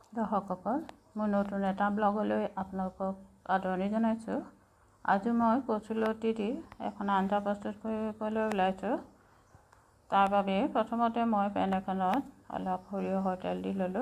দৰ্শকসকল, মোৰ নতুন এটা ব্লগলৈ আপোনালোকক আদৰণি জনাইছোঁ। আজি মই কচুলতি দি এখন আঞ্জা প্ৰস্তুত কৰিবলৈ ওলাইছোঁ। তাৰ বাবে প্ৰথমতে মই পেন এখনত অলপ সৰিয়হৰ তেল দি ল'লোঁ।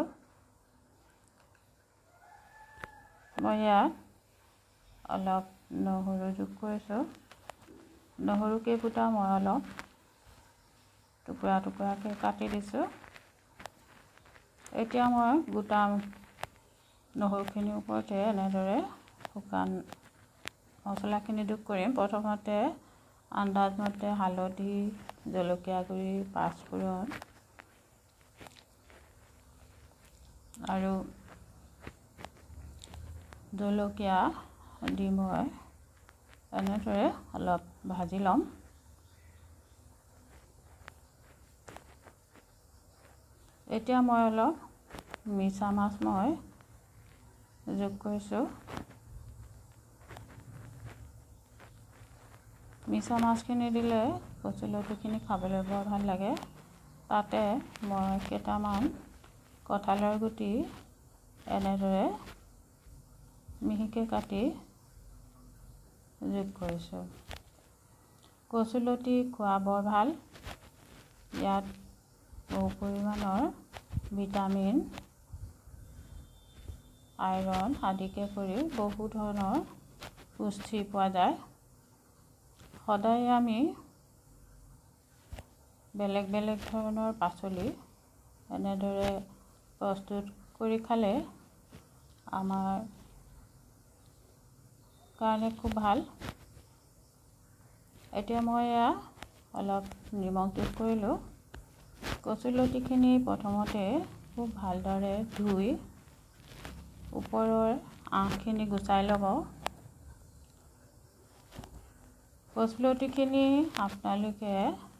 মই ইয়াত অলপ নহৰু যোগ কৰিছোঁ। নহৰু কেইফুটা মই অলপ টুকুৰা টুকুৰাকৈ কাটি দিছোঁ। এতিয়া মই গোটা নহৰুখিনিৰ ওপৰতে এনেদৰে শুকান মছলাখিনি যোগ কৰিম। প্ৰথমতে আন্দাজমতে হালধি, জলকীয়া গুড়ি, পাঁচফোৰণ আৰু জলকীয়া দি মই এনেদৰে অলপ ভাজি ল'ম। এতিয়া মই অলপ মিছা মাছ মই যোগ কৰিছোঁ। মিছা মাছখিনি দিলে কচুলতিখিনি খাবলৈ বৰ ভাল লাগে। তাতে মই কেইটামান কঁঠালৰ গুটি এনেদৰে মিহিকৈ কাটি যোগ কৰিছোঁ। কচুলতি খোৱা বৰ ভাল। ইয়াত বহু পৰিমাণৰ ভিটামিন, আইৰণ আদিকে কৰি বহু ধৰণৰ পুষ্টি পোৱা যায়। সদায় আমি বেলেগ বেলেগ ধৰণৰ পাচলি এনেদৰে প্ৰস্তুত কৰি খালে আমাৰ কাৰণে খুব ভাল। এতিয়া মই অলপ নিমখ যোগ কৰিলোঁ। কচুলতিখিনি প্ৰথমতে খুব ভালদৰে ধুই ওপৰৰ আঁহখিনি গুচাই ল'ব। কচুলতিখিনি আপোনালোকে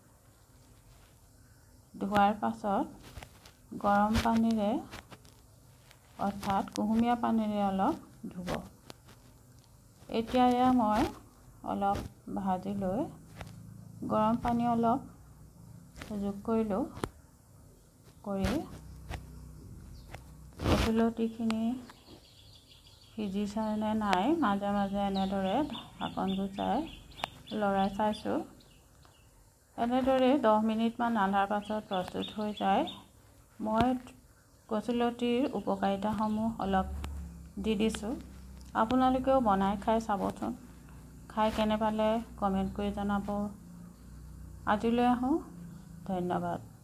ধোৱাৰ পাছত গৰম পানীৰে অৰ্থাৎ কুহুমীয়া পানীৰে অলপ ধুব। এতিয়া মই অলপ ভাজি লৈ গৰম পানী অলপ যোগ কৰিলোঁ। কৰি কচুলতিখিনি সিজিছে নে নাই মাজে মাজে এনেদৰে ঢাকন গুচাই লৰাই চাইছোঁ। এনেদৰে 10 মিনিটমান ৰন্ধাৰ পাছত প্ৰস্তুত হৈ যায়। মই কচুলতিৰ উপকাৰিতাসমূহ অলপ দি দিছোঁ। আপোনালোকেও বনাই খাই চাবচোন। খাই কেনে পালে কমেণ্ট কৰি জনাব। আজিলৈ আহোঁ। ধন্যবাদ।